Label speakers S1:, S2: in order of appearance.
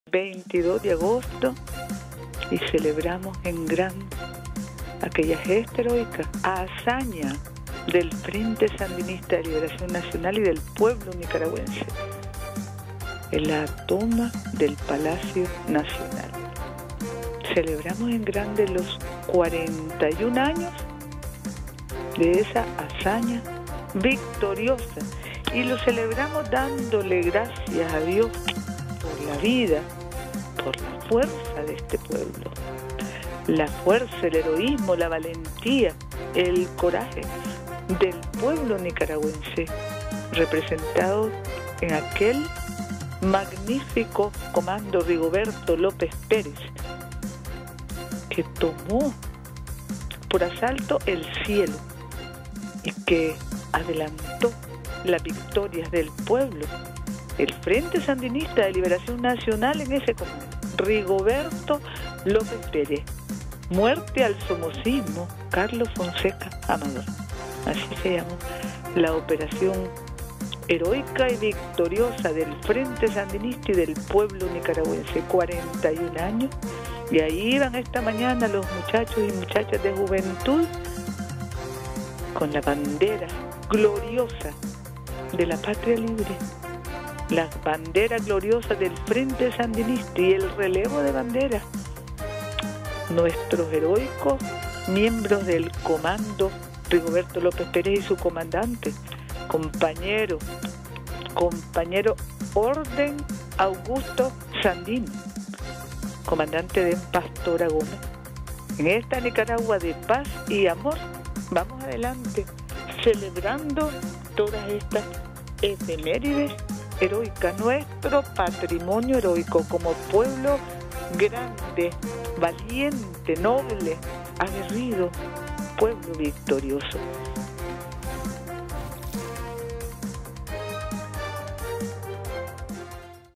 S1: 22 de agosto y celebramos en grande aquella gesta heroica, hazaña del Frente Sandinista de Liberación Nacional y del pueblo nicaragüense en la toma del Palacio Nacional. Celebramos en grande los 41 años de esa hazaña victoriosa y lo celebramos dándole gracias a Dios por la vida, por la fuerza de este pueblo, la fuerza, el heroísmo, la valentía, el coraje del pueblo nicaragüense, representado en aquel magnífico comando Rigoberto López Pérez, que tomó por asalto el cielo y que adelantó las victorias del pueblo, el Frente Sandinista de Liberación Nacional en ese comando. Rigoberto López Pérez, muerte al somocismo, Carlos Fonseca Amador. Así se llamó la operación heroica y victoriosa del Frente Sandinista y del pueblo nicaragüense. 41 años, y ahí iban esta mañana los muchachos y muchachas de juventud con la bandera gloriosa de la patria libre, la bandera gloriosa del Frente Sandinista y el relevo de banderas. Nuestros heroicos miembros del comando Rigoberto López Pérez y su comandante, compañero Orden Augusto Sandín, comandante de Pastora Gómez. En esta Nicaragua de paz y amor, vamos adelante, celebrando todas estas efemérides heroicas, nuestro patrimonio heroico como pueblo grande, valiente, noble, aguerrido, pueblo victorioso.